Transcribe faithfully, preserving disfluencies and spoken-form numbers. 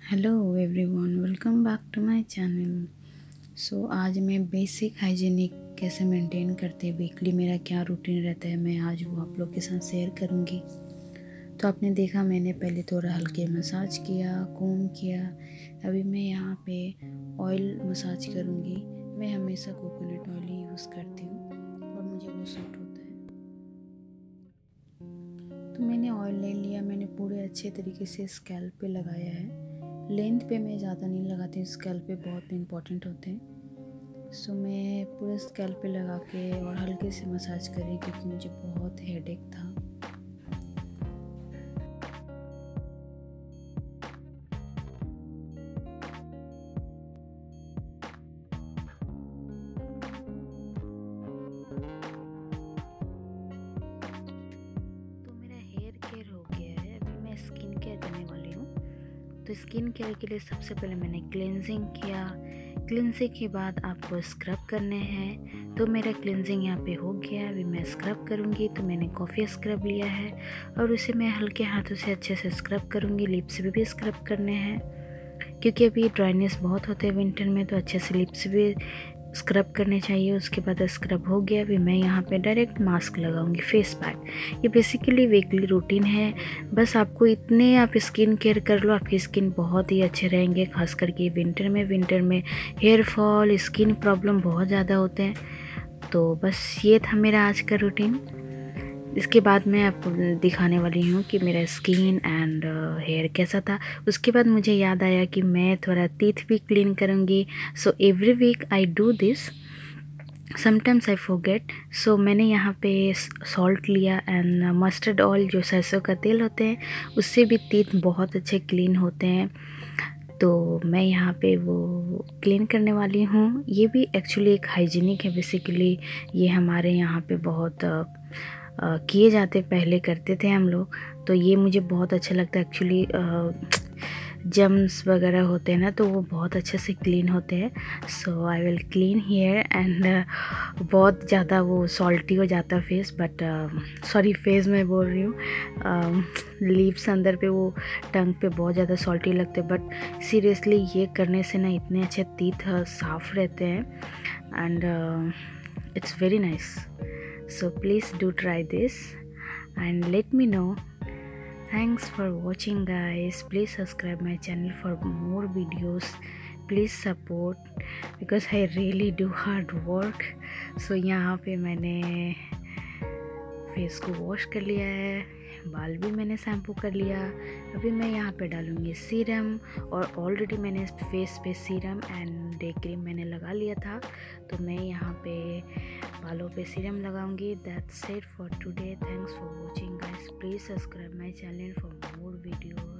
Hello everyone, welcome back to my channel. So आज मैं basic hygienic कैसे maintain करते वीकली मेरा क्या रूटीन रहता है, मैं आज वो आप लोग के साथ शेयर करूँगी। तो आपने देखा मैंने पहले थोड़ा हल्के मसाज किया, कोम किया। अभी मैं यहाँ पे ऑयल मसाज करूँगी। मैं हमेशा कोकोनट ऑयल ही यूज़ करती हूँ और मुझे वो सूट होता है। तो मैंने ऑयल ले लिया, मैंने पूरे अच्छे तरीके से स्कैल्प पे लगाया है। लेंथ पे मैं ज़्यादा नहीं लगाती हूँ, स्कैल्प पे बहुत इंपॉर्टेंट होते हैं। सो मैं पूरे स्कैल्प पे लगा के और हल्के से मसाज कर रही क्योंकि मुझे बहुत हेडेक था। तो मेरा हेयर केयर हो गया है, अभी मैं स्किन केयर करने वाली हूँ। तो स्किन केयर के लिए सबसे पहले मैंने क्लेंजिंग किया। क्लेंजिंग के बाद आपको स्क्रब करने हैं। तो मेरा क्लेंजिंग यहाँ पे हो गया, अभी मैं स्क्रब करूँगी। तो मैंने कॉफ़ी स्क्रब लिया है और उसे मैं हल्के हाथों से अच्छे से स्क्रब करूँगी। लिप्स भी, भी स्क्रब करने हैं क्योंकि अभी ड्राइनेस बहुत होते हैं विंटर में, तो अच्छे से लिप्स भी स्क्रब करने चाहिए। उसके बाद स्क्रब हो गया, अभी मैं यहाँ पे डायरेक्ट मास्क लगाऊंगी, फेस पैक। ये बेसिकली वीकली रूटीन है। बस आपको इतने आप स्किन केयर कर लो, आपकी स्किन बहुत ही अच्छे रहेंगे। खास करके विंटर में विंटर में हेयर फॉल, स्किन प्रॉब्लम बहुत ज़्यादा होते हैं। तो बस ये था मेरा आज का रूटीन। इसके बाद मैं आपको दिखाने वाली हूँ कि मेरा स्किन एंड हेयर कैसा था। उसके बाद मुझे याद आया कि मैं थोड़ा टीथ भी क्लीन करूँगी। So every week I do this, sometimes I forget. So मैंने यहाँ पे सॉल्ट लिया एंड मस्टर्ड ऑयल, जो सरसों का तेल होते हैं, उससे भी टीथ बहुत अच्छे क्लीन होते हैं। तो मैं यहाँ पे वो क्लीन करने वाली हूँ। ये भी एक्चुअली एक हाइजीनिक है बेसिकली। ये हमारे यहाँ पे बहुत किए जाते, पहले करते थे हम लोग। तो ये मुझे बहुत अच्छा लगता है एक्चुअली। जम्स वगैरह होते हैं ना, तो वो बहुत अच्छे से क्लीन होते हैं। So I will clean hair and बहुत ज़्यादा वो सॉल्टी हो जाता है फेस, बट सॉरी फेस में बोल रही हूँ, लिप्स अंदर पे वो टंग पे बहुत ज़्यादा सॉल्टी लगते हैं। बट सीरियसली ये करने से ना इतने अच्छे टीथ साफ रहते हैं and it's very nice. So please do try this and let me know. Thanks for watching guys. Please subscribe my channel for more videos. Please support because I really do hard work. So यहाँ पे मैंने face को wash कर लिया है, बाल भी मैंने शैम्पू कर लिया। अभी मैं यहाँ पे डालूँगी सीरम, और ऑलरेडी मैंने फेस पे सीरम एंड डे क्रीम मैंने लगा लिया था। तो मैं यहाँ पे बालों पे सीरम लगाऊंगी। That's it for today. Thanks for watching guys. Please subscribe my channel for more video.